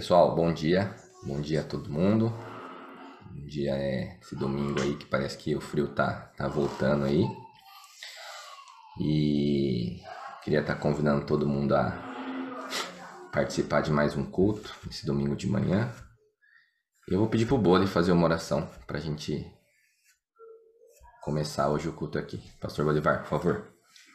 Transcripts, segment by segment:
Pessoal, bom dia a todo mundo. Bom dia esse domingo aí que parece que o frio tá voltando aí. E queria estar convidando todo mundo a participar de mais um culto esse domingo de manhã. Eu vou pedir pro Bode fazer uma oração pra gente começar hoje o culto aqui. Pastor Bolivar, por favor.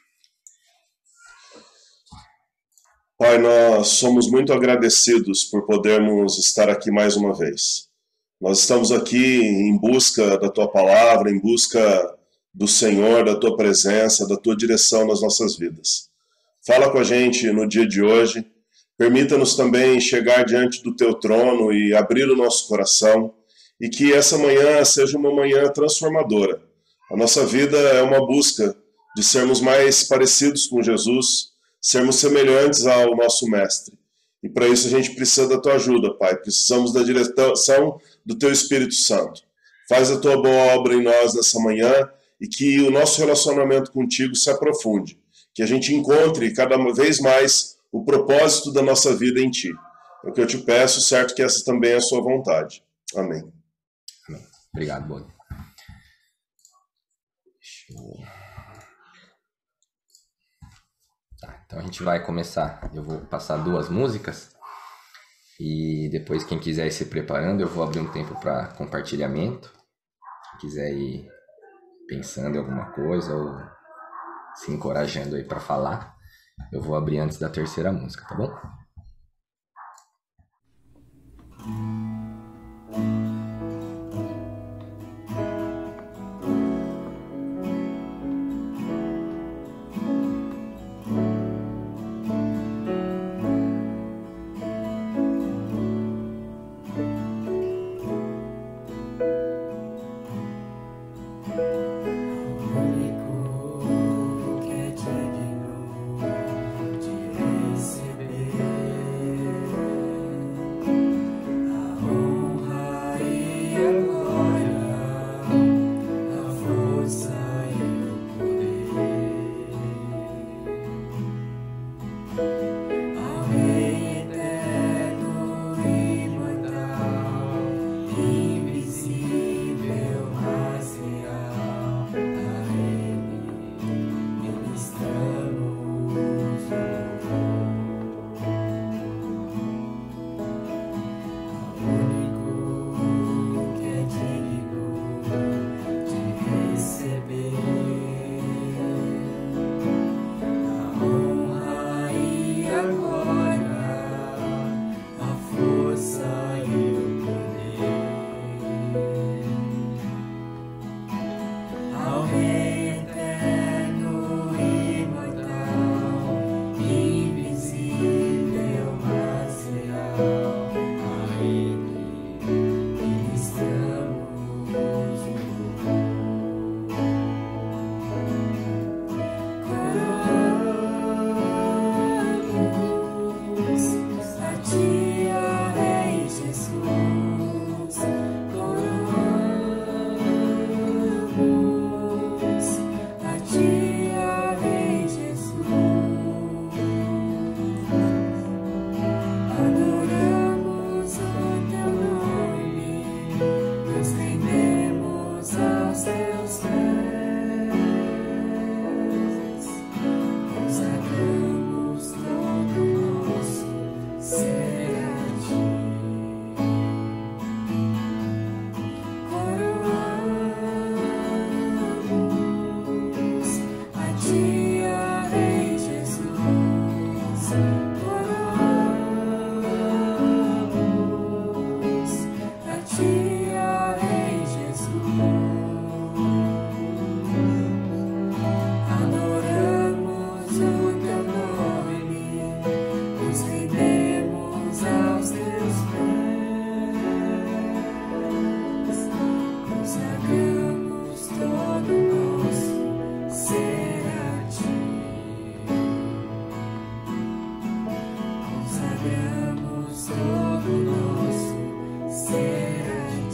Pai, nós somos muito agradecidos por podermos estar aqui mais uma vez. Nós estamos aqui em busca da Tua palavra, em busca do Senhor, da Tua presença, da Tua direção nas nossas vidas. Fala com a gente no dia de hoje. Permita-nos também chegar diante do Teu trono e abrir o nosso coração, e que essa manhã seja uma manhã transformadora. A nossa vida é uma busca de sermos mais parecidos com Jesus, sermos semelhantes ao nosso Mestre. E para isso a gente precisa da Tua ajuda, Pai. Precisamos da direção do Teu Espírito Santo. Faz a Tua boa obra em nós nessa manhã e que o nosso relacionamento contigo se aprofunde. Que a gente encontre cada vez mais o propósito da nossa vida em Ti. É o que eu te peço, certo que essa também é a Sua vontade. Amém. Amém. Obrigado, Bode. Então a gente vai começar. Eu vou passar 2 músicas e depois quem quiser ir se preparando, eu vou abrir um tempo para compartilhamento. Quem quiser ir pensando em alguma coisa ou se encorajando aí para falar, eu vou abrir antes da 3ª música, tá bom? Todo nosso ser a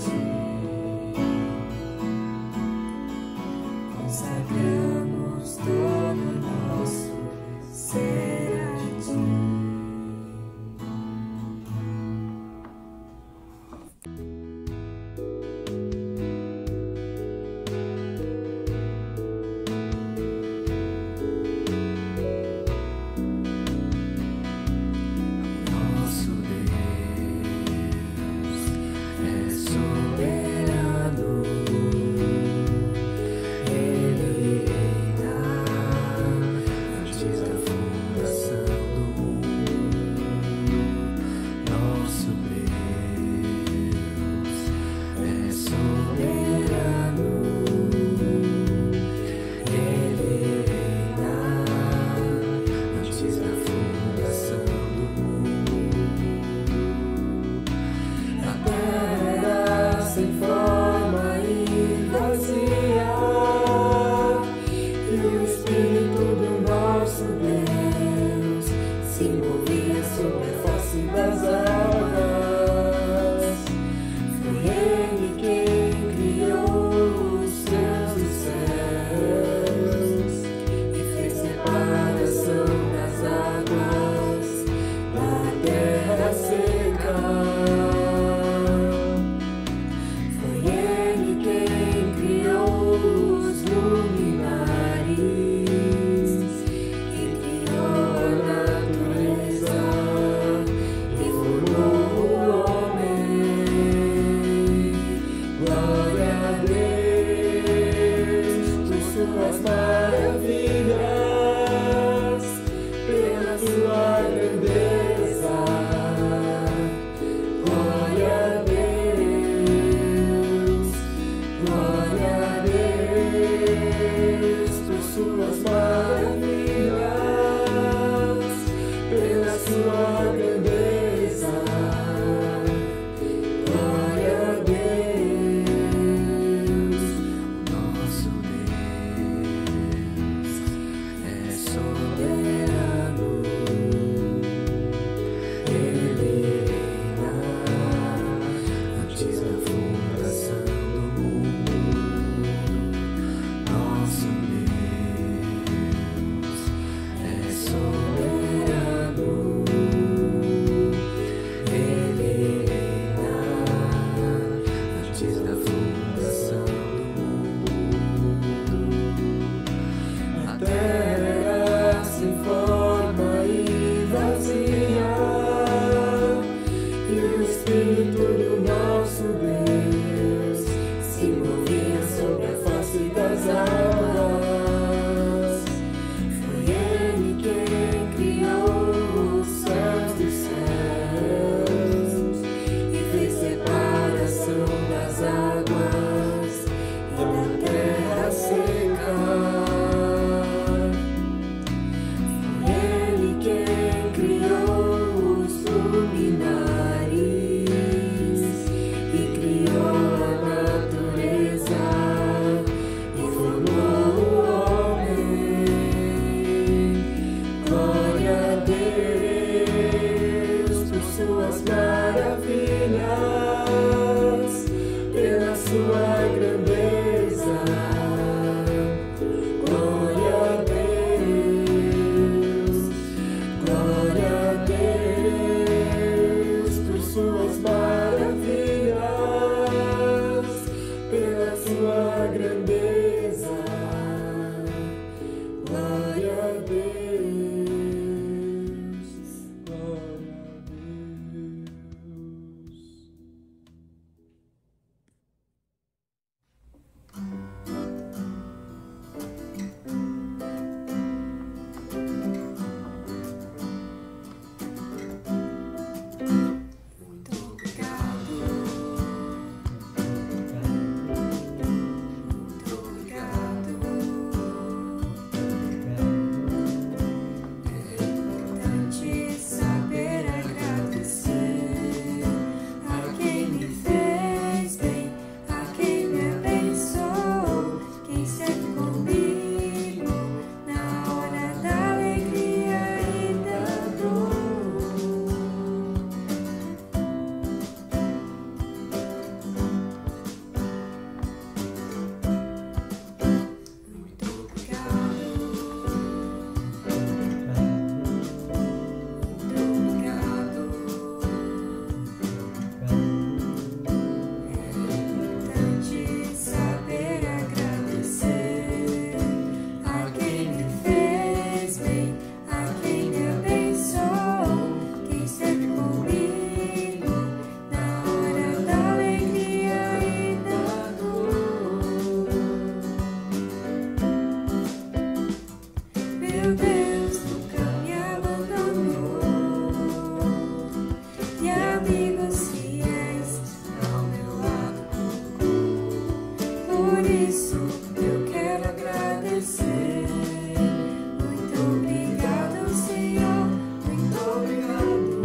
isso eu quero agradecer. Muito obrigado, Senhor, muito obrigado.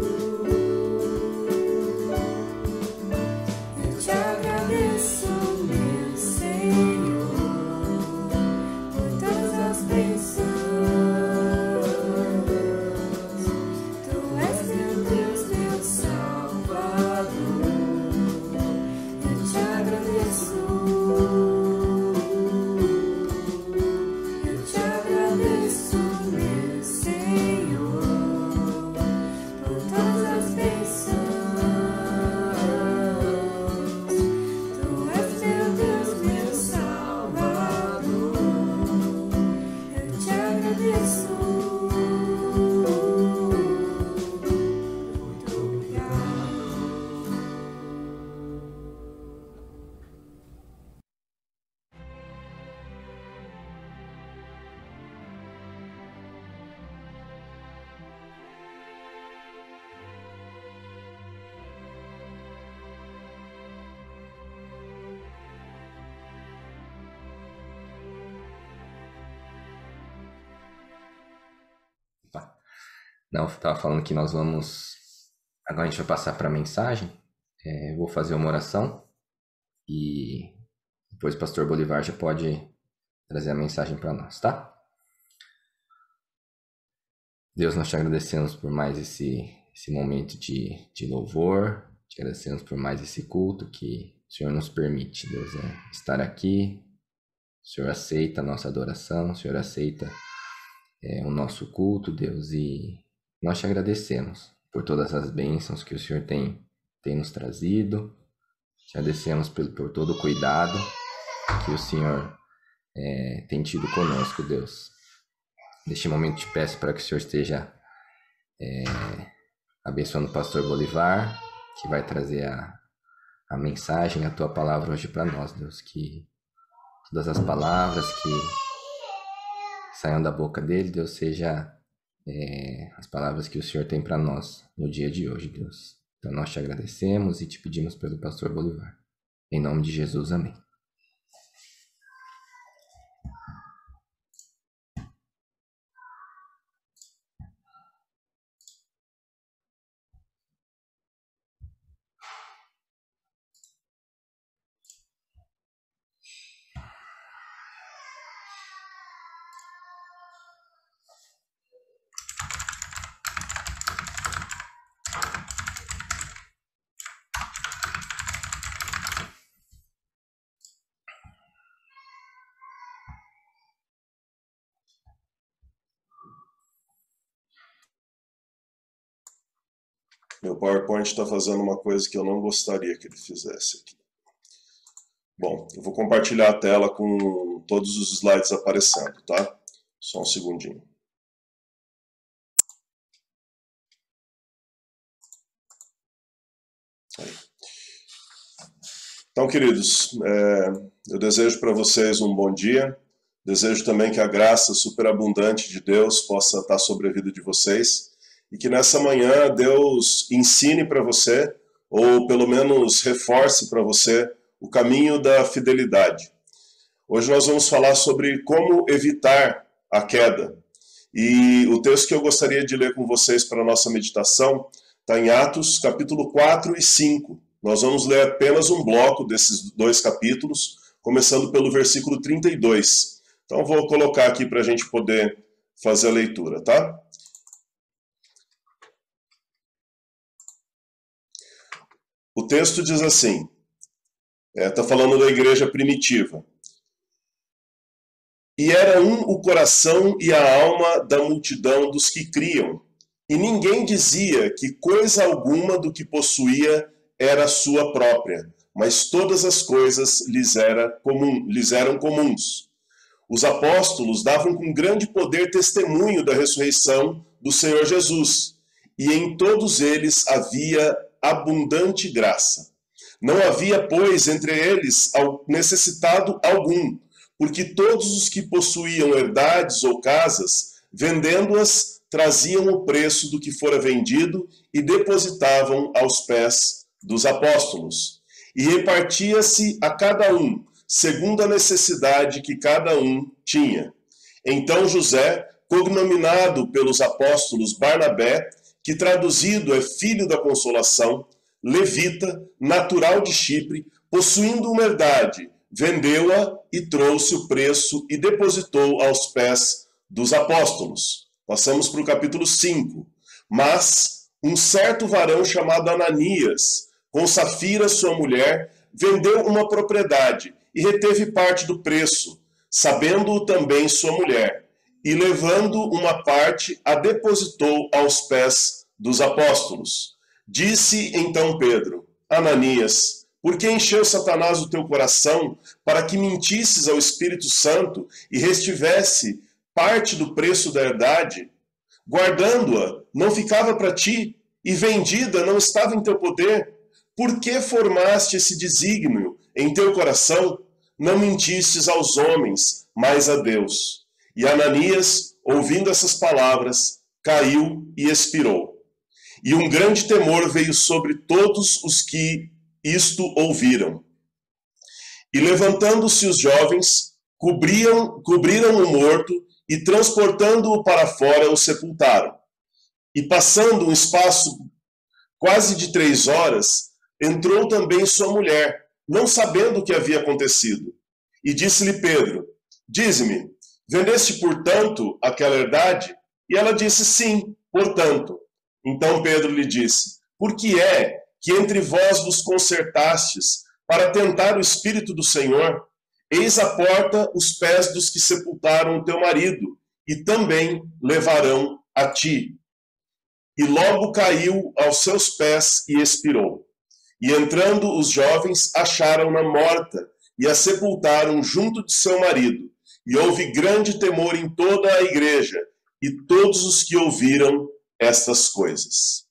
Eu te agradeço, meu Senhor, por todas as bênçãos. Tu és meu Deus, meu Salvador. Eu te agradeço. Eu te agradeço, meu Senhor, por todas as bênçãos. Tu és meu Deus, meu Salvador. Eu te agradeço. Muito obrigado. Não, eu tava falando que nós vamos. Agora a gente vai passar para a mensagem. Eu vou fazer uma oração e depois o pastor Bolivar já pode trazer a mensagem para nós, tá? Deus, nós te agradecemos por mais esse momento de louvor, te agradecemos por mais esse culto que o Senhor nos permite, Deus, estar aqui. O Senhor aceita a nossa adoração, o Senhor aceita o nosso culto, Deus, e nós te agradecemos por todas as bênçãos que o Senhor tem nos trazido. Te agradecemos por todo o cuidado que o Senhor tem tido conosco, Deus. Neste momento te peço para que o Senhor esteja abençoando o pastor Bolivar, que vai trazer a mensagem, a tua palavra hoje para nós, Deus. Que todas as palavras que saiam da boca dele, Deus, seja as palavras que o Senhor tem para nós no dia de hoje, Deus. Então nós te agradecemos e te pedimos pelo pastor Bolivar. Em nome de Jesus, amém. Meu PowerPoint está fazendo uma coisa que eu não gostaria que ele fizesse aqui. Bom, eu vou compartilhar a tela com todos os slides aparecendo, tá? Só um segundinho. Aí. Então, queridos, eu desejo para vocês um bom dia. Desejo também que a graça superabundante de Deus possa estar sobre a vida de vocês. E que nessa manhã Deus ensine para você, ou pelo menos reforce para você, o caminho da fidelidade. Hoje nós vamos falar sobre como evitar a queda. E o texto que eu gostaria de ler com vocês para a nossa meditação está em Atos, capítulo 4 e 5. Nós vamos ler apenas um bloco desses dois capítulos, começando pelo versículo 32. Então vou colocar aqui para a gente poder fazer a leitura, tá? O texto diz assim, está falando da igreja primitiva. E era um o coração e a alma da multidão dos que criam, e ninguém dizia que coisa alguma do que possuía era sua própria, mas todas as coisas lhes eram comuns. Os apóstolos davam com grande poder testemunho da ressurreição do Senhor Jesus, e em todos eles havia abundante graça. Não havia, pois, entre eles necessitado algum, porque todos os que possuíam herdades ou casas, vendendo-as, traziam o preço do que fora vendido e depositavam aos pés dos apóstolos. E repartia-se a cada um, segundo a necessidade que cada um tinha. Então José, cognominado pelos apóstolos Barnabé, que traduzido é filho da consolação, levita, natural de Chipre, possuindo uma herdade, vendeu-a e trouxe o preço e depositou aos pés dos apóstolos. Passamos para o capítulo 5. Mas um certo varão chamado Ananias, com Safira, sua mulher, vendeu uma propriedade e reteve parte do preço, sabendo-o também sua mulher, e levando uma parte, a depositou aos pés dos apóstolos. Disse então Pedro: Ananias, por que encheu Satanás o teu coração para que mentisses ao Espírito Santo e restivesse parte do preço da herdade? Guardando-a, não ficava para ti, e vendida não estava em teu poder? Por que formaste esse desígnio em teu coração? Não mentistes aos homens, mas a Deus. E Ananias, ouvindo essas palavras, caiu e expirou. E um grande temor veio sobre todos os que isto ouviram. E levantando-se os jovens, cobriram o morto e, transportando-o para fora, o sepultaram. E passando um espaço quase de 3 horas, entrou também sua mulher, não sabendo o que havia acontecido. E disse-lhe Pedro: Dize-me, vendeste, portanto, aquela herdade? E ela disse: Sim, portanto. Então Pedro lhe disse: Por que é que entre vós vos concertastes para tentar o Espírito do Senhor? Eis à porta os pés dos que sepultaram o teu marido, e também levarão a ti. E logo caiu aos seus pés e expirou. E entrando os jovens, acharam-na morta, e a sepultaram junto de seu marido. E houve grande temor em toda a igreja, e todos os que ouviram estas coisas.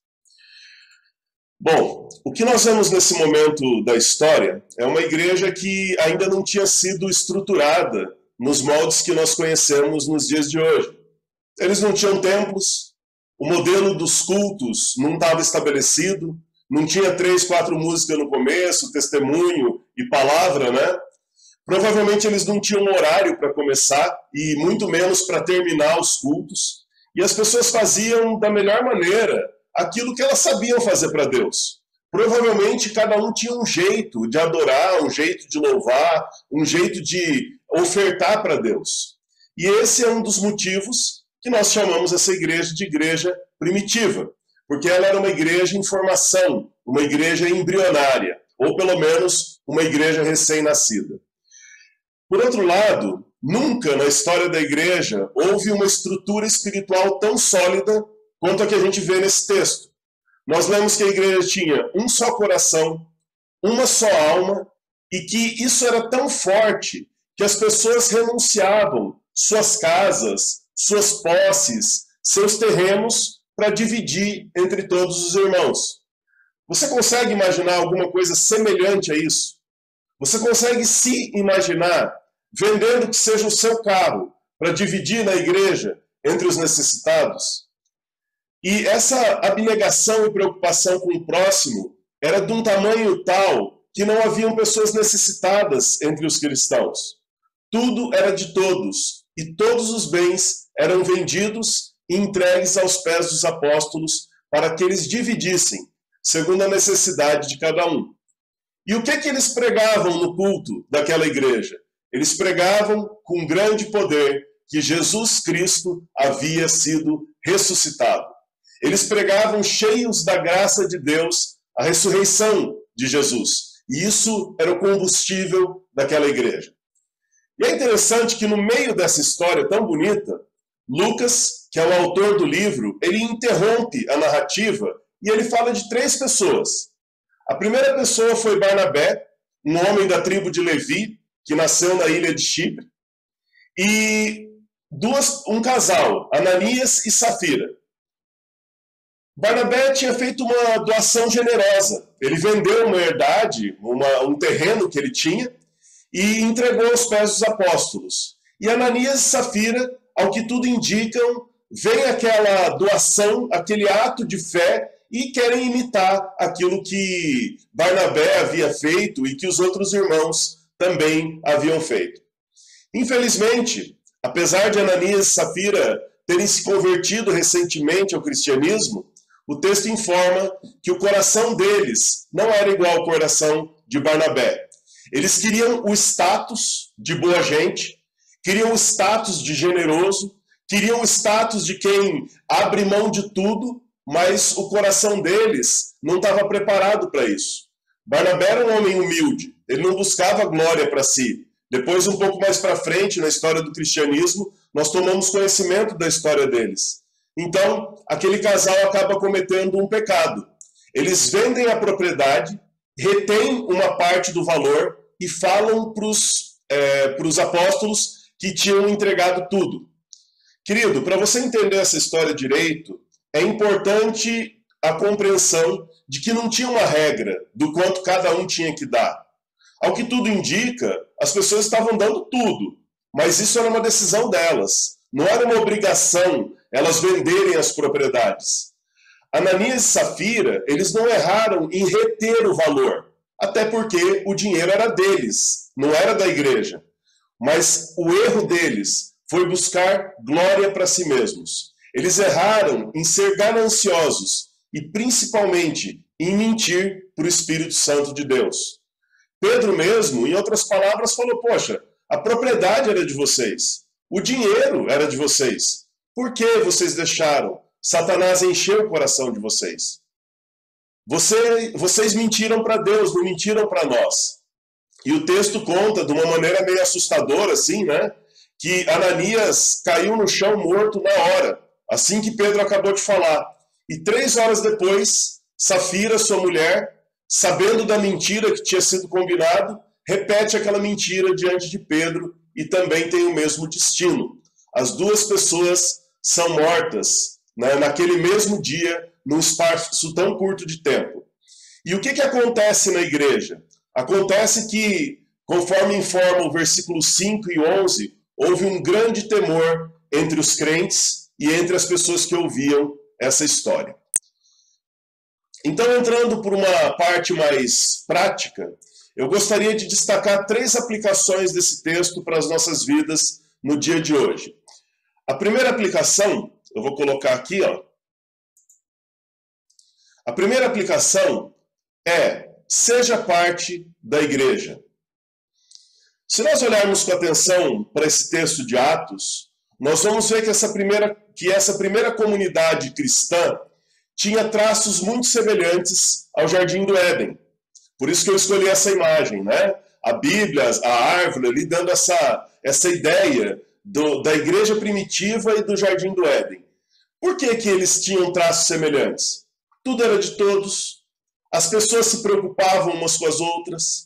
Bom, o que nós vemos nesse momento da história é uma igreja que ainda não tinha sido estruturada nos moldes que nós conhecemos nos dias de hoje. Eles não tinham templos, o modelo dos cultos não estava estabelecido, não tinha 3, 4 músicas no começo, testemunho e palavra, né? Provavelmente eles não tinham horário para começar e muito menos para terminar os cultos. E as pessoas faziam da melhor maneira aquilo que elas sabiam fazer para Deus. Provavelmente cada um tinha um jeito de adorar, um jeito de louvar, um jeito de ofertar para Deus. E esse é um dos motivos que nós chamamos essa igreja de igreja primitiva, porque ela era uma igreja em formação, uma igreja embrionária, ou pelo menos uma igreja recém-nascida. Por outro lado, nunca na história da igreja houve uma estrutura espiritual tão sólida quanto a que a gente vê nesse texto. Nós lemos que a igreja tinha um só coração, uma só alma, e que isso era tão forte que as pessoas renunciavam suas casas, suas posses, seus terrenos para dividir entre todos os irmãos. Você consegue imaginar alguma coisa semelhante a isso? Você consegue se imaginar vendendo que seja o seu carro para dividir na igreja entre os necessitados? E essa abnegação e preocupação com o próximo era de um tamanho tal que não haviam pessoas necessitadas entre os cristãos. Tudo era de todos, e todos os bens eram vendidos e entregues aos pés dos apóstolos para que eles dividissem, segundo a necessidade de cada um. E o que eles pregavam no culto daquela igreja? Eles pregavam com grande poder que Jesus Cristo havia sido ressuscitado. Eles pregavam cheios da graça de Deus a ressurreição de Jesus. E isso era o combustível daquela igreja. E é interessante que no meio dessa história tão bonita, Lucas, que é o autor do livro, ele interrompe a narrativa e ele fala de 3 pessoas. A primeira pessoa foi Barnabé, um homem da tribo de Levi, que nasceu na ilha de Chipre, e um casal, Ananias e Safira. Barnabé tinha feito uma doação generosa. Ele vendeu uma herdade, um terreno que ele tinha, e entregou aos pés dos apóstolos. E Ananias e Safira, ao que tudo indicam, vem aquela doação, aquele ato de fé, e querem imitar aquilo que Barnabé havia feito e que os outros irmãos também haviam feito. Infelizmente, apesar de Ananias e Safira terem se convertido recentemente ao cristianismo, o texto informa que o coração deles não era igual ao coração de Barnabé. Eles queriam o status de boa gente, queriam o status de generoso, queriam o status de quem abre mão de tudo, mas o coração deles não estava preparado para isso. Barnabé era um homem humilde, ele não buscava glória para si. Depois, um pouco mais para frente, na história do cristianismo, nós tomamos conhecimento da história deles. Então, aquele casal acaba cometendo um pecado. Eles vendem a propriedade, retêm uma parte do valor e falam para os apóstolos que tinham entregado tudo. Querido, para você entender essa história direito, é importante a compreensão de que não tinha uma regra do quanto cada um tinha que dar. Ao que tudo indica, as pessoas estavam dando tudo, mas isso era uma decisão delas. Não era uma obrigação elas venderem as propriedades. Ananias e Safira, eles não erraram em reter o valor, até porque o dinheiro era deles, não era da igreja. Mas o erro deles foi buscar glória para si mesmos. Eles erraram em ser gananciosos e principalmente em mentir para o Espírito Santo de Deus. Pedro mesmo, em outras palavras, falou, poxa, a propriedade era de vocês, o dinheiro era de vocês. Por que vocês deixaram Satanás encher o coração de vocês? Vocês mentiram para Deus, não mentiram para nós. E o texto conta de uma maneira meio assustadora, assim, né? Que Ananias caiu no chão morto na hora, assim que Pedro acabou de falar. E 3 horas depois, Safira, sua mulher, sabendo da mentira que tinha sido combinado, repete aquela mentira diante de Pedro e também tem o mesmo destino. As duas pessoas são mortas, né, naquele mesmo dia, num espaço tão curto de tempo. E o que acontece na igreja? Acontece que, conforme informa o versículo 5 e 11, houve um grande temor entre os crentes e entre as pessoas que ouviam essa história. Então, entrando por uma parte mais prática, eu gostaria de destacar 3 aplicações desse texto para as nossas vidas no dia de hoje. A primeira aplicação, eu vou colocar aqui, ó. A primeira aplicação é: seja parte da igreja. Se nós olharmos com atenção para esse texto de Atos, nós vamos ver que essa primeira comunidade cristã tinha traços muito semelhantes ao Jardim do Éden. Por isso que eu escolhi essa imagem, né? A Bíblia, a árvore ali, dando essa ideia da igreja primitiva e do Jardim do Éden. Por que eles tinham traços semelhantes? Tudo era de todos, as pessoas se preocupavam umas com as outras,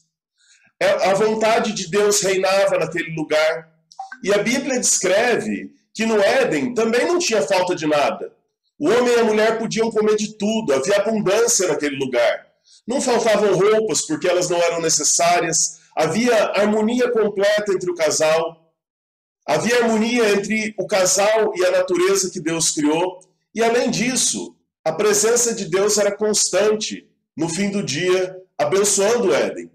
a vontade de Deus reinava naquele lugar. E a Bíblia descreve que no Éden também não tinha falta de nada. O homem e a mulher podiam comer de tudo, havia abundância naquele lugar. Não faltavam roupas porque elas não eram necessárias, havia harmonia completa entre o casal, havia harmonia entre o casal e a natureza que Deus criou, e além disso, a presença de Deus era constante no fim do dia, abençoando o Éden.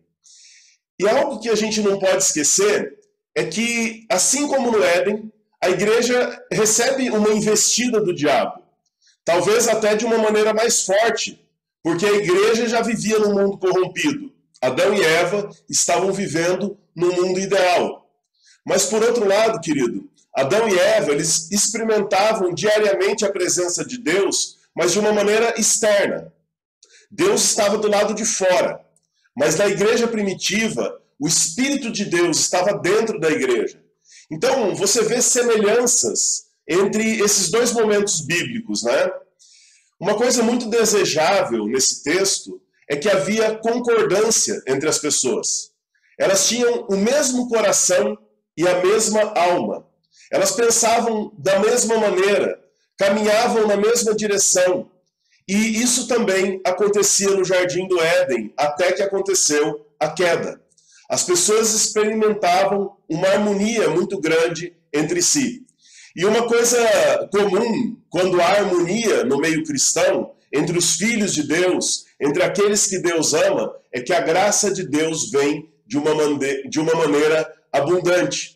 E algo que a gente não pode esquecer é que, assim como no Éden, a igreja recebe uma investida do diabo, talvez até de uma maneira mais forte, porque a igreja já vivia num mundo corrompido. Adão e Eva estavam vivendo no mundo ideal. Mas por outro lado, querido, Adão e Eva, eles experimentavam diariamente a presença de Deus, mas de uma maneira externa. Deus estava do lado de fora. Mas na igreja primitiva, o Espírito de Deus estava dentro da igreja. Então, você vê semelhanças entre esses 2 momentos bíblicos, né? Uma coisa muito desejável nesse texto é que havia concordância entre as pessoas. Elas tinham o mesmo coração e a mesma alma. Elas pensavam da mesma maneira, caminhavam na mesma direção. E isso também acontecia no Jardim do Éden, até que aconteceu a queda. As pessoas experimentavam uma harmonia muito grande entre si. E uma coisa comum, quando há harmonia no meio cristão, entre os filhos de Deus, entre aqueles que Deus ama, é que a graça de Deus vem de uma maneira abundante.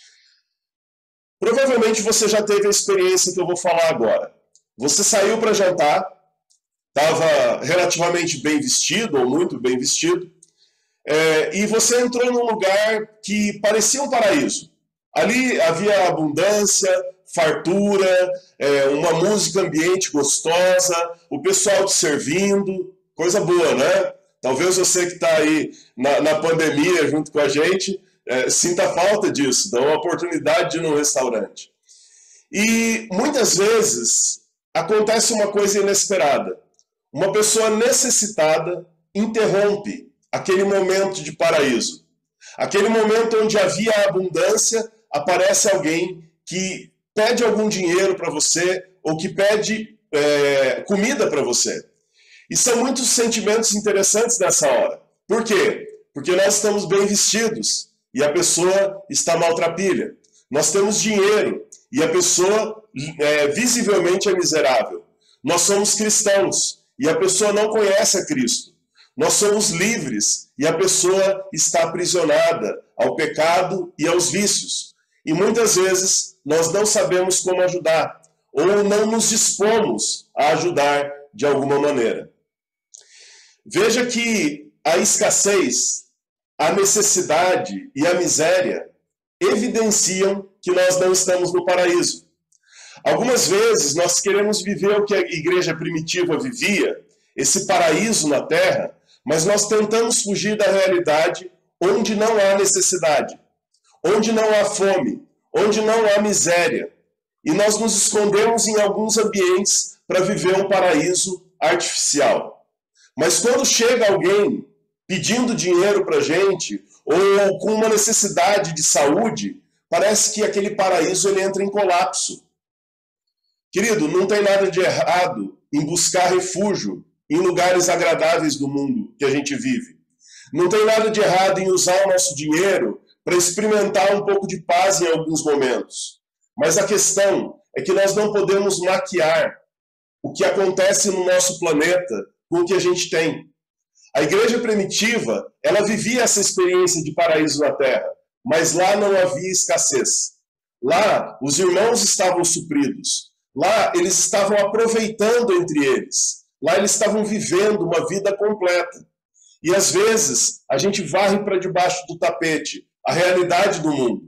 Provavelmente você já teve a experiência que eu vou falar agora. Você saiu para jantar, estava relativamente bem vestido, ou muito bem vestido, e você entrou num lugar que parecia um paraíso. Ali havia abundância, fartura, uma música ambiente gostosa, o pessoal te servindo, coisa boa, né? Talvez você que está aí na pandemia junto com a gente sinta falta disso, dá uma oportunidade de ir num restaurante. E muitas vezes acontece uma coisa inesperada. Uma pessoa necessitada interrompe aquele momento de paraíso. Aquele momento onde havia abundância, aparece alguém que pede algum dinheiro para você ou que pede comida para você. E são muitos sentimentos interessantes nessa hora. Por quê? Porque nós estamos bem vestidos e a pessoa está maltrapilha. Nós temos dinheiro e a pessoa visivelmente é miserável. Nós somos cristãos e a pessoa não conhece a Cristo. Nós somos livres e a pessoa está aprisionada ao pecado e aos vícios. E muitas vezes nós não sabemos como ajudar ou não nos dispomos a ajudar de alguma maneira. Veja que a escassez, a necessidade e a miséria evidenciam que nós não estamos no paraíso. Algumas vezes nós queremos viver o que a igreja primitiva vivia, esse paraíso na terra, mas nós tentamos fugir da realidade onde não há necessidade, onde não há fome, onde não há miséria. E nós nos escondemos em alguns ambientes para viver um paraíso artificial. Mas quando chega alguém pedindo dinheiro para a gente, ou com uma necessidade de saúde, parece que aquele paraíso ele entra em colapso. Querido, não tem nada de errado em buscar refúgio em lugares agradáveis do mundo que a gente vive. Não tem nada de errado em usar o nosso dinheiro para experimentar um pouco de paz em alguns momentos. Mas a questão é que nós não podemos maquiar o que acontece no nosso planeta com o que a gente tem. A igreja primitiva, ela vivia essa experiência de paraíso na terra, mas lá não havia escassez. Lá, os irmãos estavam supridos. Lá, eles estavam aproveitando entre eles. Lá, eles estavam vivendo uma vida completa. E, às vezes, a gente varre para debaixo do tapete a realidade do mundo.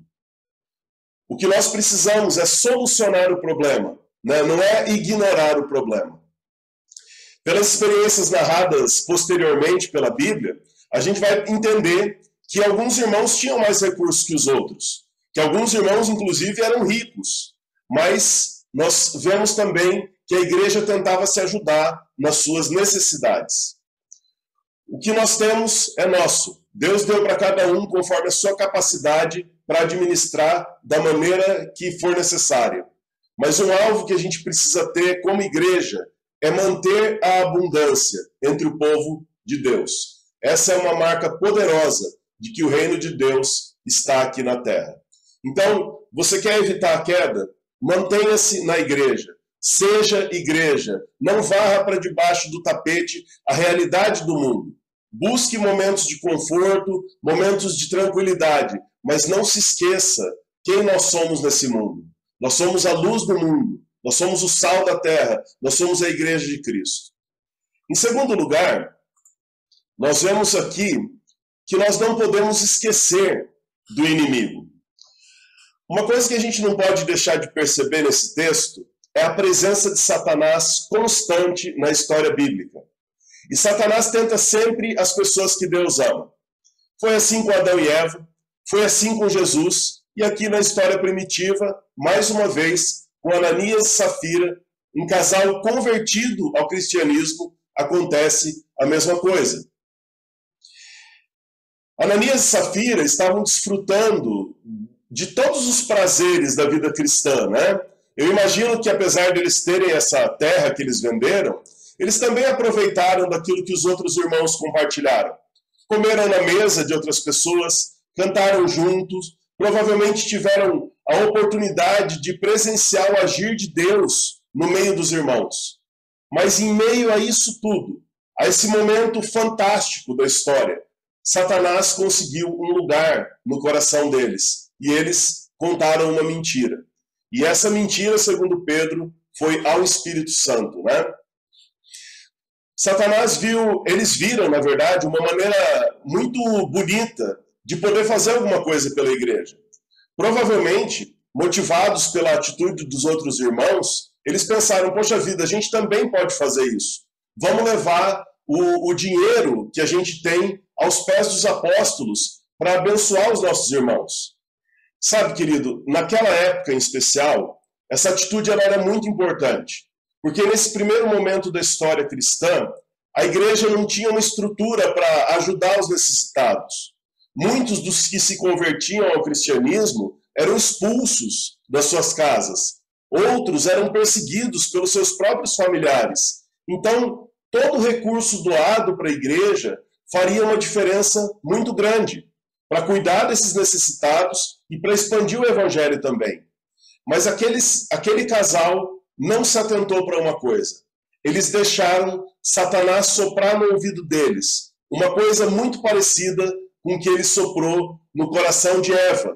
O que nós precisamos é solucionar o problema, né? Não é ignorar o problema. Pelas experiências narradas posteriormente pela Bíblia, a gente vai entender que alguns irmãos tinham mais recursos que os outros, que alguns irmãos, inclusive, eram ricos, mas nós vemos também que a igreja tentava se ajudar nas suas necessidades. O que nós temos é nosso. Deus deu para cada um conforme a sua capacidade para administrar da maneira que for necessária. Mas um alvo que a gente precisa ter como igreja é manter a abundância entre o povo de Deus. Essa é uma marca poderosa de que o reino de Deus está aqui na terra. Então, você quer evitar a queda? Mantenha-se na igreja. Seja igreja. Não varra para debaixo do tapete a realidade do mundo. Busque momentos de conforto, momentos de tranquilidade, mas não se esqueça quem nós somos nesse mundo. Nós somos a luz do mundo. Nós somos o sal da terra, nós somos a igreja de Cristo. Em segundo lugar, nós vemos aqui que nós não podemos esquecer do inimigo. Uma coisa que a gente não pode deixar de perceber nesse texto é a presença de Satanás constante na história bíblica. E Satanás tenta sempre as pessoas que Deus ama. Foi assim com Adão e Eva, foi assim com Jesus, e aqui na história primitiva, mais uma vez, com Ananias e Safira, um casal convertido ao cristianismo, acontece a mesma coisa. Ananias e Safira estavam desfrutando de todos os prazeres da vida cristã, né? Eu imagino que apesar de eles terem essa terra que eles venderam, eles também aproveitaram daquilo que os outros irmãos compartilharam. Comeram na mesa de outras pessoas, cantaram juntos, provavelmente tiveram a oportunidade de presenciar o agir de Deus no meio dos irmãos. Mas em meio a isso tudo, a esse momento fantástico da história, Satanás conseguiu um lugar no coração deles e eles contaram uma mentira. E essa mentira, segundo Pedro, foi ao Espírito Santo, né? Satanás eles viram, na verdade, uma maneira muito bonita de poder fazer alguma coisa pela igreja. Provavelmente, motivados pela atitude dos outros irmãos, eles pensaram, poxa vida, a gente também pode fazer isso. Vamos levar o dinheiro que a gente tem aos pés dos apóstolos para abençoar os nossos irmãos. Sabe, querido, naquela época em especial, essa atitude ela era muito importante. Porque nesse primeiro momento da história cristã, a igreja não tinha uma estrutura para ajudar os necessitados. Muitos dos que se convertiam ao cristianismo eram expulsos das suas casas. Outros eram perseguidos pelos seus próprios familiares. Então, todo recurso doado para a igreja faria uma diferença muito grande para cuidar desses necessitados e para expandir o evangelho também. Mas aquele casal não se atentou para uma coisa. Eles deixaram Satanás soprar no ouvido deles uma coisa muito parecida com o que ele soprou no coração de Eva.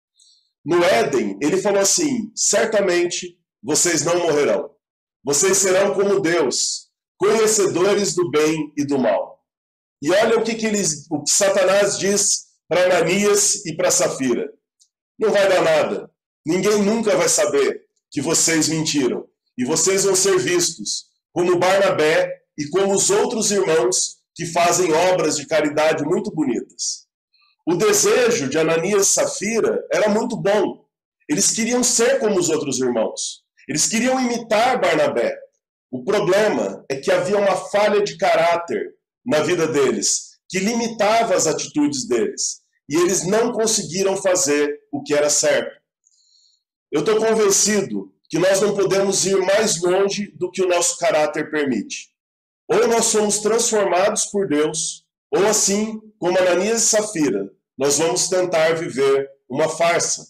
No Éden, ele falou assim, certamente vocês não morrerão. Vocês serão como Deus, conhecedores do bem e do mal. E olha o que Satanás diz para Ananias e para Safira. Não vai dar nada. Ninguém nunca vai saber que vocês mentiram. E vocês vão ser vistos como Barnabé e como os outros irmãos que fazem obras de caridade muito bonitas. O desejo de Ananias e Safira era muito bom. Eles queriam ser como os outros irmãos. Eles queriam imitar Barnabé. O problema é que havia uma falha de caráter na vida deles, que limitava as atitudes deles. E eles não conseguiram fazer o que era certo. Eu estou convencido que nós não podemos ir mais longe do que o nosso caráter permite. Ou nós somos transformados por Deus, ou assim, como Ananias e Safira, nós vamos tentar viver uma farsa.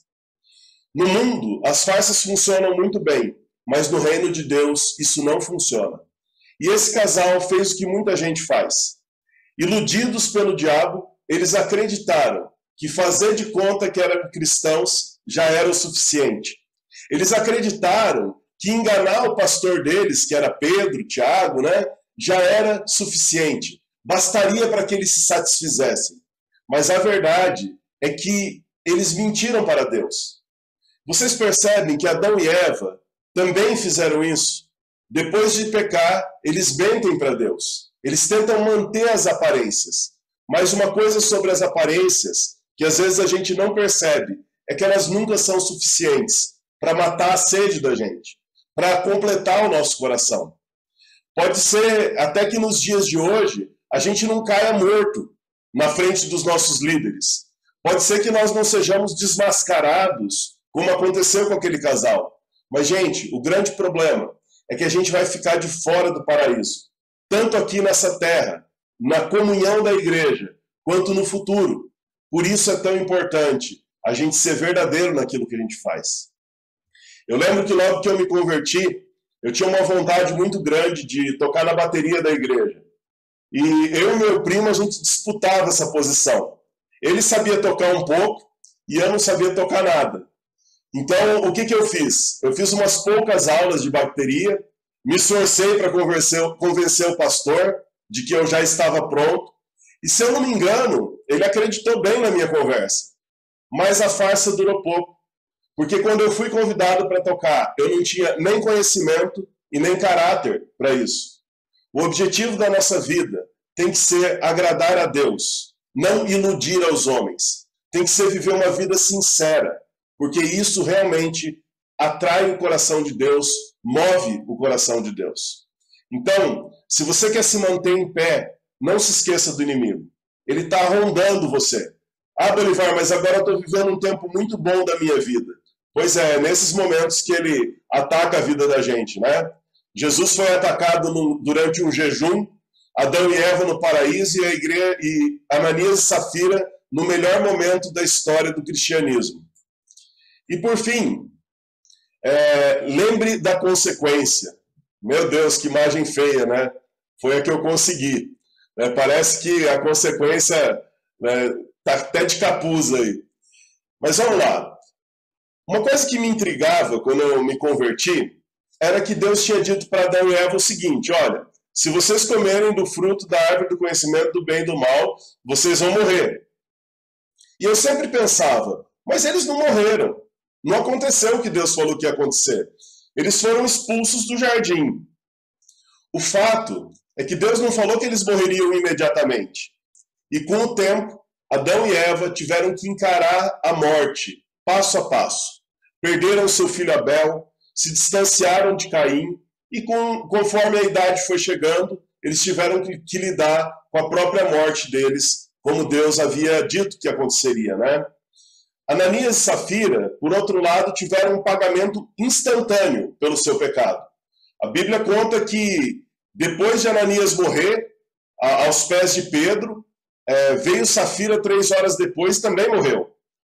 No mundo, as farsas funcionam muito bem, mas no reino de Deus isso não funciona. E esse casal fez o que muita gente faz. Iludidos pelo diabo, eles acreditaram que fazer de conta que eram cristãos já era o suficiente. Eles acreditaram que enganar o pastor deles, que era Pedro, Tiago, né, já era suficiente. Bastaria para que eles se satisfizessem. Mas a verdade é que eles mentiram para Deus. Vocês percebem que Adão e Eva também fizeram isso? Depois de pecar, eles mentem para Deus. Eles tentam manter as aparências. Mas uma coisa sobre as aparências, que às vezes a gente não percebe, é que elas nunca são suficientes para matar a sede da gente, para completar o nosso coração. Pode ser até que nos dias de hoje a gente não caia morto na frente dos nossos líderes. Pode ser que nós não sejamos desmascarados, como aconteceu com aquele casal. Mas, gente, o grande problema é que a gente vai ficar de fora do paraíso, tanto aqui nessa terra, na comunhão da igreja, quanto no futuro. Por isso é tão importante a gente ser verdadeiro naquilo que a gente faz. Eu lembro que logo que eu me converti, eu tinha uma vontade muito grande de tocar na bateria da igreja. E eu e meu primo, a gente disputava essa posição. Ele sabia tocar um pouco e eu não sabia tocar nada. Então, o que eu fiz? Eu fiz umas poucas aulas de bateria, me esforcei para convencer o pastor de que eu já estava pronto. E se eu não me engano, ele acreditou bem na minha conversa. Mas a farsa durou pouco. Porque quando eu fui convidado para tocar, eu não tinha nem conhecimento e nem caráter para isso. O objetivo da nossa vida tem que ser agradar a Deus, não iludir aos homens. Tem que ser viver uma vida sincera, porque isso realmente atrai o coração de Deus, move o coração de Deus. Então, se você quer se manter em pé, não se esqueça do inimigo. Ele está rondando você. Ah, Bolivar, mas agora eu estou vivendo um tempo muito bom da minha vida. Pois é, nesses momentos que ele ataca a vida da gente, né? Jesus foi atacado durante um jejum, Adão e Eva no paraíso e Ananias e Safira no melhor momento da história do cristianismo. E por fim, lembre da consequência. Meu Deus, que imagem feia, né? Foi a que eu consegui. Parece que a consequência né? Tá até de capuz aí. Mas vamos lá. Uma coisa que me intrigava quando eu me converti era que Deus tinha dito para Adão e Eva o seguinte: olha, se vocês comerem do fruto da árvore do conhecimento do bem e do mal, vocês vão morrer. E eu sempre pensava, mas eles não morreram. Não aconteceu o que Deus falou que ia acontecer. Eles foram expulsos do jardim. O fato é que Deus não falou que eles morreriam imediatamente. E com o tempo, Adão e Eva tiveram que encarar a morte, passo a passo. Perderam seu filho Abel, se distanciaram de Caim, e conforme a idade foi chegando, eles tiveram que lidar com a própria morte deles, como Deus havia dito que aconteceria, né? Ananias e Safira, por outro lado, tiveram um pagamento instantâneo pelo seu pecado. A Bíblia conta que depois de Ananias morrer, aos pés de Pedro, veio Safira 3 horas depois e também morreu.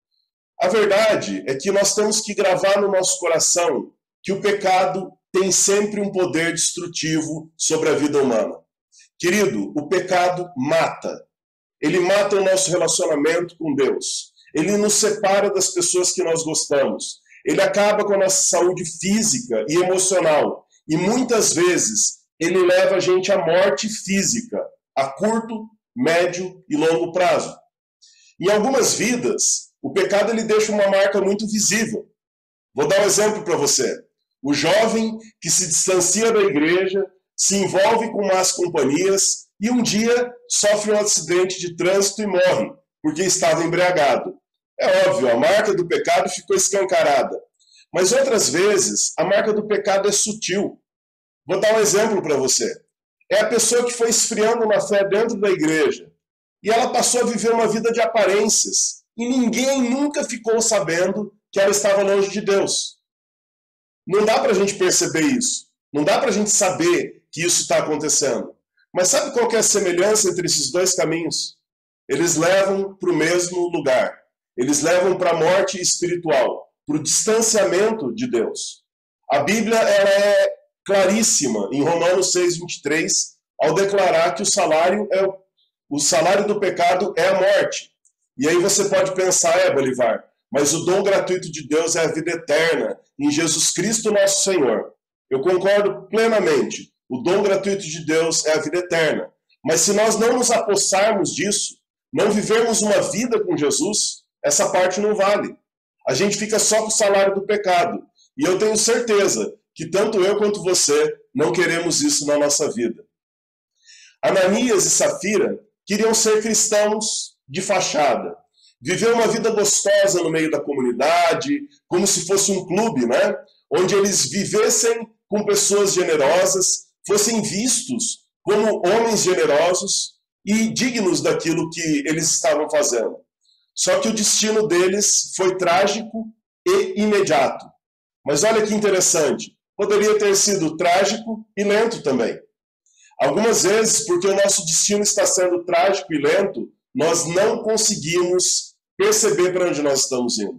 A verdade é que nós temos que gravar no nosso coração que o pecado tem sempre um poder destrutivo sobre a vida humana. Querido, o pecado mata. Ele mata o nosso relacionamento com Deus. Ele nos separa das pessoas que nós gostamos. Ele acaba com a nossa saúde física e emocional. E muitas vezes ele leva a gente à morte física, a curto, médio e longo prazo. Em algumas vidas, o pecado ele deixa uma marca muito visível. Vou dar um exemplo para você. O jovem que se distancia da igreja, se envolve com más companhias e um dia sofre um acidente de trânsito e morre, porque estava embriagado. É óbvio, a marca do pecado ficou escancarada. Mas outras vezes, a marca do pecado é sutil. Vou dar um exemplo para você. É a pessoa que foi esfriando na fé dentro da igreja e ela passou a viver uma vida de aparências e ninguém nunca ficou sabendo que ela estava longe de Deus. Não dá para a gente perceber isso. Não dá para a gente saber que isso está acontecendo. Mas sabe qual que é a semelhança entre esses dois caminhos? Eles levam para o mesmo lugar. Eles levam para a morte espiritual, para o distanciamento de Deus. A Bíblia ela é claríssima em Romanos 6:23, ao declarar que o salário do pecado é a morte. E aí você pode pensar, Bolivar, mas o dom gratuito de Deus é a vida eterna em Jesus Cristo nosso Senhor. Eu concordo plenamente. O dom gratuito de Deus é a vida eterna. Mas se nós não nos apossarmos disso, não vivermos uma vida com Jesus, essa parte não vale. A gente fica só com o salário do pecado. E eu tenho certeza que tanto eu quanto você não queremos isso na nossa vida. Ananias e Safira queriam ser cristãos de fachada. Viver uma vida gostosa no meio da comunidade, como se fosse um clube, né? Onde eles vivessem com pessoas generosas, fossem vistos como homens generosos e dignos daquilo que eles estavam fazendo. Só que o destino deles foi trágico e imediato. Mas olha que interessante, poderia ter sido trágico e lento também. Algumas vezes, porque o nosso destino está sendo trágico e lento, nós não conseguimos perceber para onde nós estamos indo.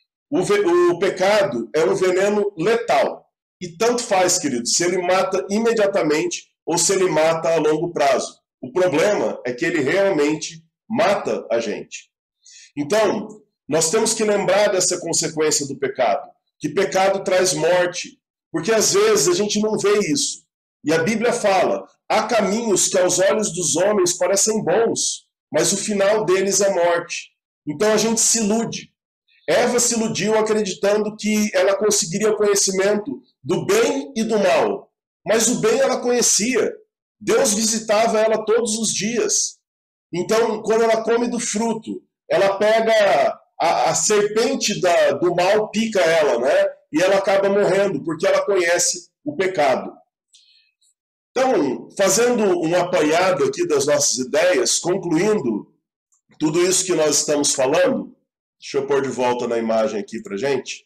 O pecado é um veneno letal. E tanto faz, querido, se ele mata imediatamente ou se ele mata a longo prazo. O problema é que ele realmente mata a gente. Então, nós temos que lembrar dessa consequência do pecado, que pecado traz morte, porque às vezes a gente não vê isso. E a Bíblia fala, há caminhos que aos olhos dos homens parecem bons, mas o final deles é morte. Então a gente se ilude. Eva se iludiu acreditando que ela conseguiria o conhecimento do bem e do mal. Mas o bem ela conhecia. Deus visitava ela todos os dias. Então, quando ela come do fruto, ela pega a serpente do mal, pica ela, né? E ela acaba morrendo, porque ela conhece o pecado. Então, fazendo um apanhado aqui das nossas ideias, concluindo tudo isso que nós estamos falando, deixa eu pôr de volta na imagem aqui para gente.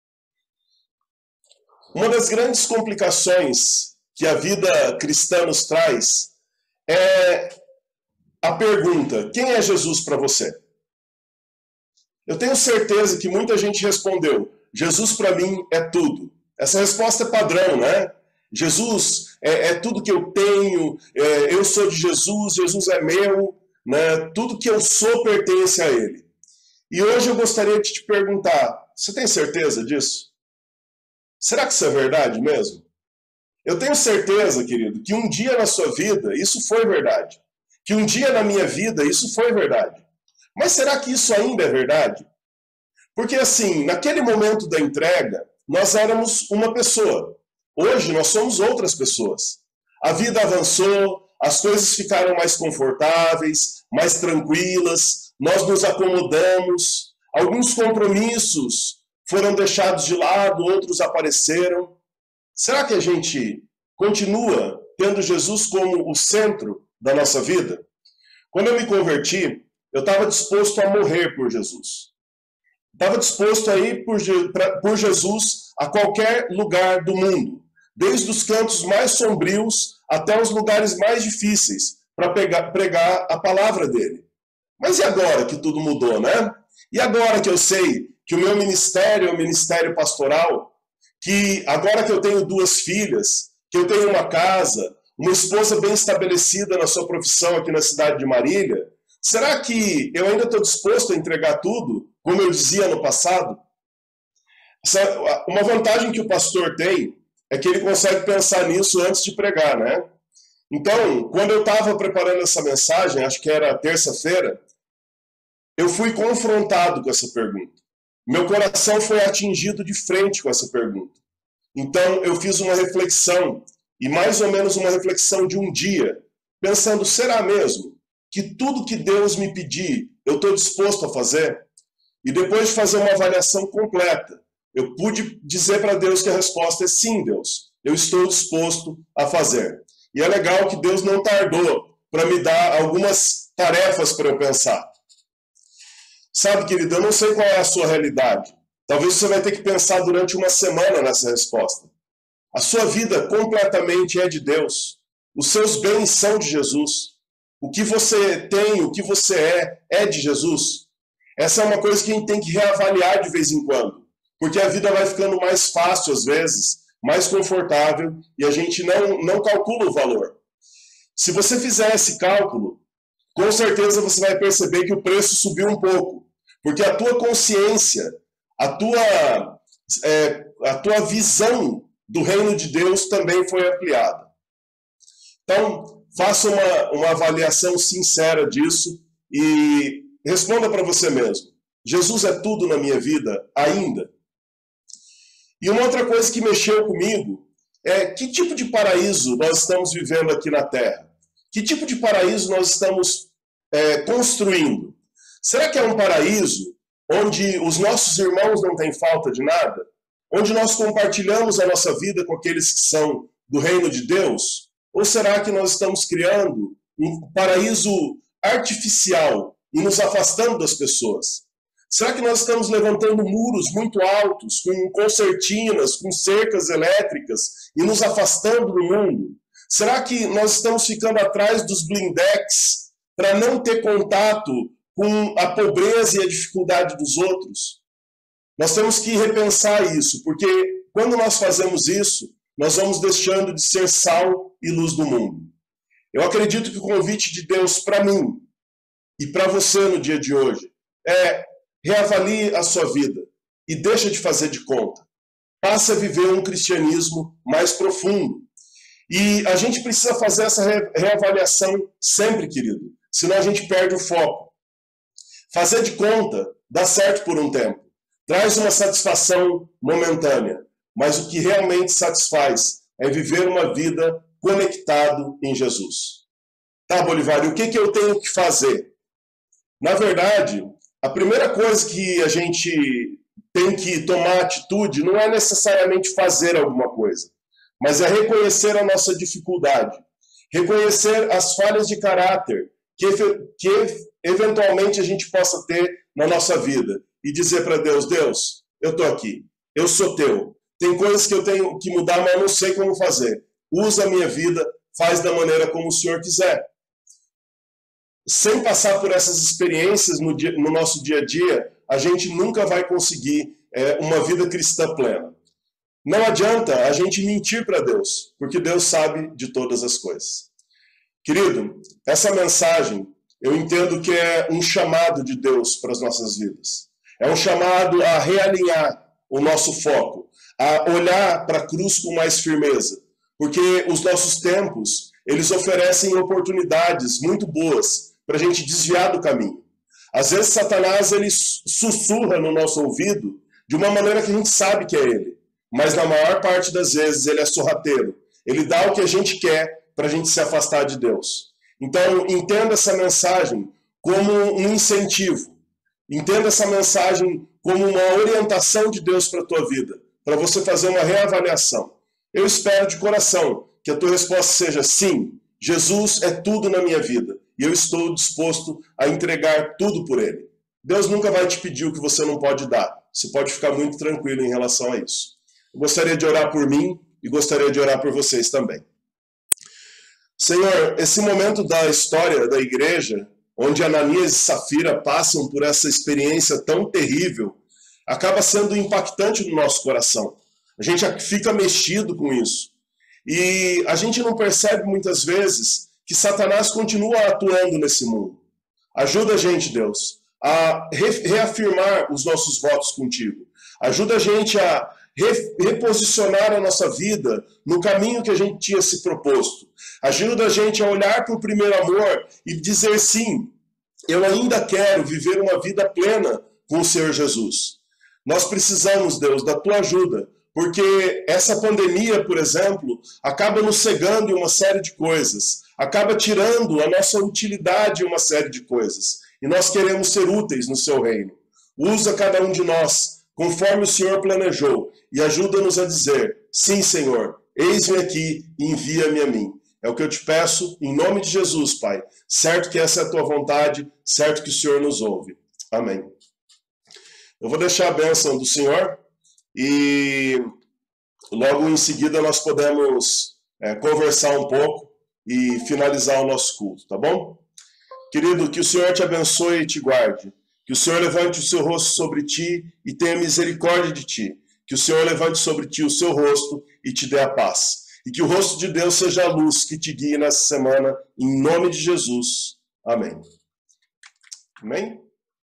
Uma das grandes complicações que a vida cristã nos traz é a pergunta, quem é Jesus para você? Eu tenho certeza que muita gente respondeu, Jesus para mim é tudo. Essa resposta é padrão, né? Jesus é tudo que eu tenho, eu sou de Jesus, Jesus é meu. né? Tudo que eu sou pertence a Ele. E hoje eu gostaria de te perguntar, você tem certeza disso? Será que isso é verdade mesmo? Eu tenho certeza, querido, que um dia na sua vida isso foi verdade. Que um dia na minha vida isso foi verdade. Mas será que isso ainda é verdade? Porque assim, naquele momento da entrega, nós éramos uma pessoa. Hoje nós somos outras pessoas. A vida avançou, as coisas ficaram mais confortáveis, mais tranquilas, nós nos acomodamos, alguns compromissos foram deixados de lado, outros apareceram. Será que a gente continua tendo Jesus como o centro da nossa vida? Quando eu me converti, eu estava disposto a morrer por Jesus. Estava disposto a ir por Jesus a qualquer lugar do mundo, desde os cantos mais sombrios até os lugares mais difíceis, para pregar a palavra dele. Mas e agora que tudo mudou, né? E agora que eu sei que o meu ministério é um ministério pastoral, que agora que eu tenho 2 filhas, que eu tenho uma casa, uma esposa bem estabelecida na sua profissão aqui na cidade de Marília, será que eu ainda estou disposto a entregar tudo, como eu dizia no passado? Uma vantagem que o pastor tem é que ele consegue pensar nisso antes de pregar, né? Então, quando eu estava preparando essa mensagem, acho que era terça-feira, eu fui confrontado com essa pergunta. Meu coração foi atingido de frente com essa pergunta. Então, eu fiz uma reflexão, e mais ou menos uma reflexão de um dia, pensando, será mesmo que tudo que Deus me pedir, eu estou disposto a fazer? E depois de fazer uma avaliação completa, eu pude dizer para Deus que a resposta é sim, Deus. Eu estou disposto a fazer. E é legal que Deus não tardou para me dar algumas tarefas para eu pensar. Sabe, querido, eu não sei qual é a sua realidade. Talvez você vai ter que pensar durante uma semana nessa resposta. A sua vida completamente é de Deus. Os seus bens são de Jesus. O que você tem, o que você é de Jesus. Essa é uma coisa que a gente tem que reavaliar de vez em quando. Porque a vida vai ficando mais fácil às vezes, mais confortável, e a gente não calcula o valor. Se você fizer esse cálculo, com certeza você vai perceber que o preço subiu um pouco. Porque a tua consciência, a tua visão do reino de Deus também foi ampliada. Então, faça uma avaliação sincera disso e responda para você mesmo. Jesus é tudo na minha vida ainda? E uma outra coisa que mexeu comigo é que tipo de paraíso nós estamos vivendo aqui na Terra? Que tipo de paraíso nós estamos construindo? Será que é um paraíso onde os nossos irmãos não têm falta de nada? Onde nós compartilhamos a nossa vida com aqueles que são do reino de Deus? Ou será que nós estamos criando um paraíso artificial e nos afastando das pessoas? Será que nós estamos levantando muros muito altos, com concertinas, com cercas elétricas e nos afastando do mundo? Será que nós estamos ficando atrás dos blindex para não ter contato com a pobreza e a dificuldade dos outros? Nós temos que repensar isso, porque quando nós fazemos isso, nós vamos deixando de ser sal e luz do mundo. Eu acredito que o convite de Deus para mim e para você no dia de hoje é: reavalie a sua vida e deixa de fazer de conta. Passe a viver um cristianismo mais profundo. E a gente precisa fazer essa reavaliação sempre, querido, senão a gente perde o foco. Fazer de conta dá certo por um tempo, traz uma satisfação momentânea, mas o que realmente satisfaz é viver uma vida conectado em Jesus. Tá, Bolivar, e o que eu tenho que fazer? Na verdade, a primeira coisa que a gente tem que tomar atitude não é necessariamente fazer alguma coisa, mas é reconhecer a nossa dificuldade, reconhecer as falhas de caráter que eventualmente a gente possa ter na nossa vida e dizer para Deus: Deus, eu estou aqui, eu sou teu, tem coisas que eu tenho que mudar, mas eu não sei como fazer. Usa a minha vida, faz da maneira como o Senhor quiser. Sem passar por essas experiências no nosso dia a dia, a gente nunca vai conseguir uma vida cristã plena. Não adianta a gente mentir para Deus, porque Deus sabe de todas as coisas. Querido, essa mensagem eu entendo que é um chamado de Deus para as nossas vidas. É um chamado a realinhar o nosso foco, a olhar para a cruz com mais firmeza, porque os nossos tempos, eles oferecem oportunidades muito boas para a gente desviar do caminho. Às vezes Satanás, ele sussurra no nosso ouvido de uma maneira que a gente sabe que é ele, mas na maior parte das vezes ele é sorrateiro. Ele dá o que a gente quer para a gente se afastar de Deus. Então, entenda essa mensagem como um incentivo. Entenda essa mensagem como uma orientação de Deus para a tua vida, para você fazer uma reavaliação. Eu espero de coração que a tua resposta seja sim, Jesus é tudo na minha vida e eu estou disposto a entregar tudo por Ele. Deus nunca vai te pedir o que você não pode dar. Você pode ficar muito tranquilo em relação a isso. Eu gostaria de orar por mim e gostaria de orar por vocês também. Senhor, esse momento da história da igreja, onde Ananias e Safira passam por essa experiência tão terrível, acaba sendo impactante no nosso coração. A gente fica mexido com isso. E a gente não percebe muitas vezes que Satanás continua atuando nesse mundo. Ajuda a gente, Deus, a reafirmar os nossos votos contigo. Ajuda a gente a reposicionar a nossa vida no caminho que a gente tinha se proposto. Ajuda a gente a olhar para o primeiro amor e dizer sim, eu ainda quero viver uma vida plena com o Senhor Jesus. Nós precisamos, Deus, da tua ajuda, porque essa pandemia, por exemplo, acaba nos cegando em uma série de coisas, acaba tirando a nossa utilidade em uma série de coisas. E nós queremos ser úteis no seu reino. Usa cada um de nós, conforme o Senhor planejou, e ajuda-nos a dizer, sim, Senhor, eis-me aqui e envia-me a mim. É o que eu te peço, em nome de Jesus, Pai. Certo que essa é a tua vontade, certo que o Senhor nos ouve. Amém. Eu vou deixar a bênção do Senhor e logo em seguida nós podemos conversar um pouco e finalizar o nosso culto, tá bom? Querido, que o Senhor te abençoe e te guarde. Que o Senhor levante o seu rosto sobre ti e tenha misericórdia de ti. Que o Senhor levante sobre ti o seu rosto e te dê a paz. E que o rosto de Deus seja a luz que te guie nessa semana, em nome de Jesus. Amém. Amém?